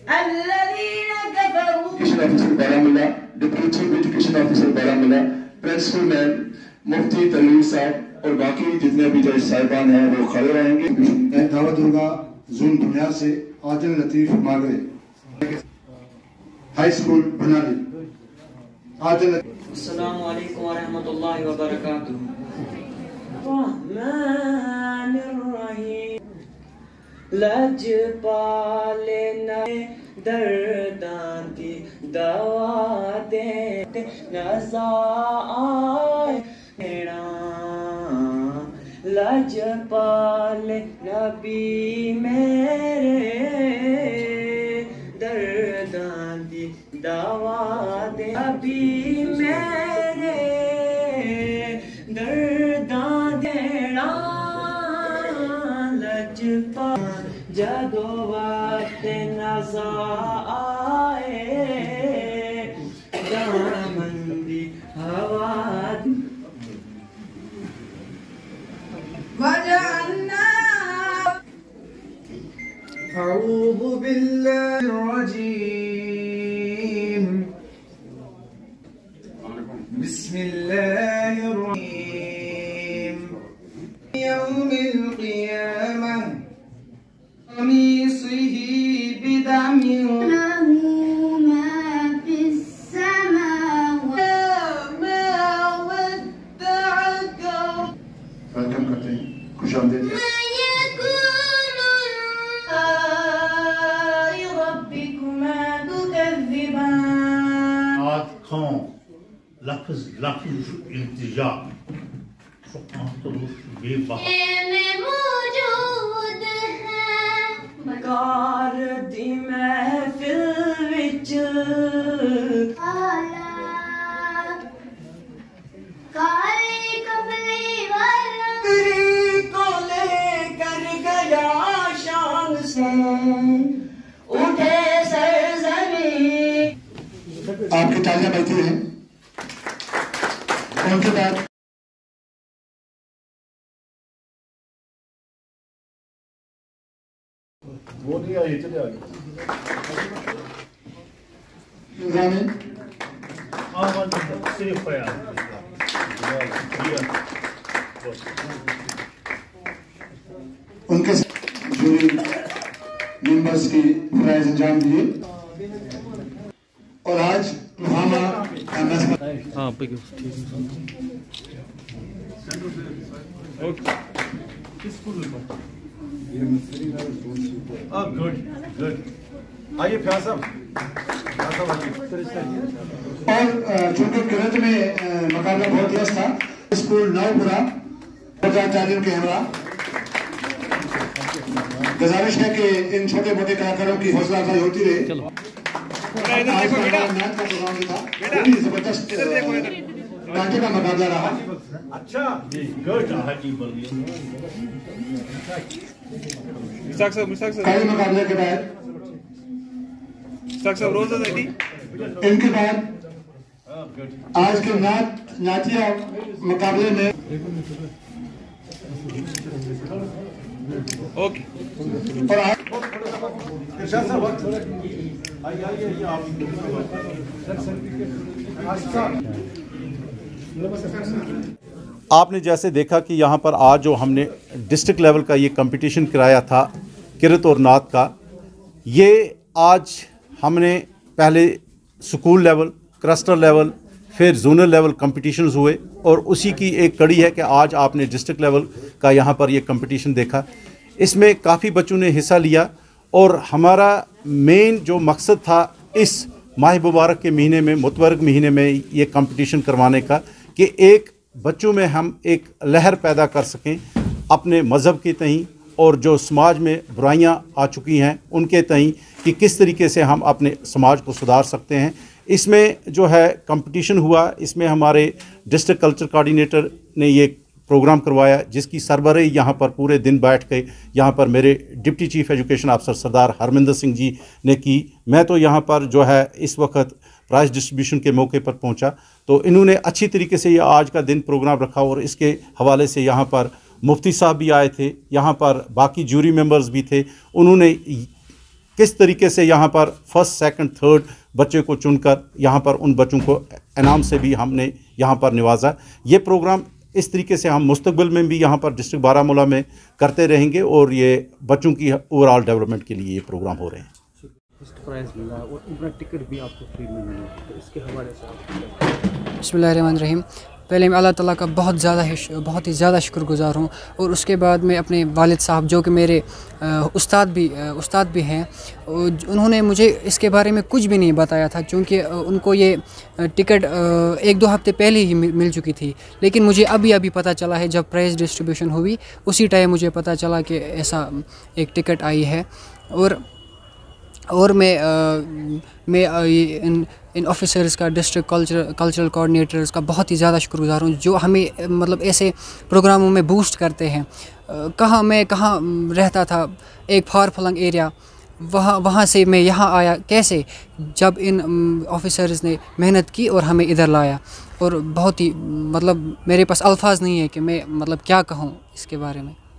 Education officer Baramulla, deputy chief education officer Baramulla, principal ma'am, Mufti Tanveer साहब और बाकी जितने भी जज साहिबान हैं वो खड़े रहेंगे। दावत दूंगा जून बुनियाद से आदिल लतीफ मागरे, हाई स्कूल बनाली। आदिल अस्सलामु अलैकुम व रहमतुल्लाहि व बरकातुहू। लजपाले नए दर्दां दी दवा दे नज़ा आए लजपाले नबी मेरे दर्दां दी दवा दे नबी मेरे दर्दां देना लजपा जदो वक्त नज़ा आए दामंदी हवा वजअलना अऊज़ु बिल्लाहिर रजीम बिस्मिल्लाहिर रहीम यौमिल क़ियामह क़मीसिही बिदमिन लहू मा फ़िस समावाति मा वद्दअका। वेलकम करते हैं, खुशामदीद। लफ्ज़ लफ्ज़ इल्तिजा मौजूद है कार दी महफिल विच काले कमले वाला को लेकर गया शान से उठे सरज़मी। आपकी तालियां बजती हैं। उनके बाद वो नहीं आई, चले आगे। सिर्फ उनके जूरी मेंबर्स की फराइज अंजाम दिए और आज गुड गुड आइए फ्याज साहब। और चूंकि किरत में मुकाबला बहुत व्यस्त था, स्कूल नवपुरा तालीम के हमरा गुजारिश है कि इन छोटे मोटे कलाकारों की हौसला अफजाई होती रहे। आज का प्रोग्राम था, जबरदस्त ढांचे का मुकाबला रहा। अच्छा गुड कई मुकाबले के बाद इनके बाद आज के नातिया मुकाबले में ओके और आपने जैसे देखा कि यहाँ पर आज जो हमने डिस्ट्रिक्ट लेवल का ये कंपटीशन कराया था किरत और नात का, ये आज हमने पहले स्कूल लेवल, क्लस्टर लेवल, फिर जोनल लेवल कंपटीशंस हुए और उसी की एक कड़ी है कि आज आपने डिस्ट्रिक्ट लेवल का यहाँ पर ये कंपटीशन देखा। इसमें काफ़ी बच्चों ने हिस्सा लिया और हमारा मेन जो मकसद था इस माह मुबारक के महीने में, मुतबरक महीने में ये कंपटीशन करवाने का कि एक बच्चों में हम एक लहर पैदा कर सकें अपने मज़हब के तहीं और जो समाज में बुराइयां आ चुकी हैं उनके तहीं कि किस तरीके से हम अपने समाज को सुधार सकते हैं। इसमें जो है कंपटीशन हुआ, इसमें हमारे डिस्ट्रिक्ट कल्चर कोऑर्डिनेटर ने ये प्रोग्राम करवाया जिसकी सरबराही यहाँ पर पूरे दिन बैठ के यहाँ पर मेरे डिप्टी चीफ एजुकेशन अफसर सरदार हरमिंदर सिंह जी ने की। मैं तो यहाँ पर जो है इस वक्त प्राइज़ डिस्ट्रीब्यूशन के मौके पर पहुँचा, तो इन्होंने अच्छी तरीके से ये आज का दिन प्रोग्राम रखा और इसके हवाले से यहाँ पर मुफ्ती साहब भी आए थे, यहाँ पर बाकी जूरी मेंबर्स भी थे। उन्होंने किस तरीके से यहाँ पर फर्स्ट सेकंड थर्ड बच्चे को चुनकर यहाँ पर उन बच्चों को इनाम से भी हमने यहाँ पर नवाजा। ये प्रोग्राम इस तरीके से हम मुस्तकबिल में भी यहाँ पर डिस्ट्रिक्ट बारामूला में करते रहेंगे और ये बच्चों की ओवरऑल डेवलपमेंट के लिए ये प्रोग्राम हो रहे हैं। फर्स्ट प्राइज़ मिला और इतना टिकट भी आपको फ्री में मिला, तो इसके हवाले से बिस्मिल्लाहिर्रहमानिर्रहीम। पहले मैं अल्लाह ताला का बहुत ही ज़्यादा शुक्रगुज़ार हूँ और उसके बाद मैं अपने वालिद साहब जो कि मेरे उस्ताद भी हैं, उन्होंने मुझे इसके बारे में कुछ भी नहीं बताया था, क्योंकि उनको ये टिकट 1-2 हफ्ते पहले ही मिल चुकी थी। लेकिन मुझे अभी पता चला है, जब प्राइज़ डिस्ट्रीब्यूशन हुई उसी टाइम मुझे पता चला कि ऐसा एक टिकट आई है। और मैं इन ऑफिसर्स का, डिस्ट्रिक्ट कल्चरल कोऑर्डिनेटर्स का बहुत ही ज़्यादा शुक्रगुज़ार हूँ, जो हमें मतलब ऐसे प्रोग्रामों में बूस्ट करते हैं। मैं कहाँ रहता था, एक फार फ्लंग एरिया, वहाँ से मैं यहाँ आया कैसे, जब इन ऑफिसर्स ने मेहनत की और हमें इधर लाया। और बहुत ही मतलब मेरे पास अल्फाज नहीं है कि मैं मतलब क्या कहूँ इसके बारे में।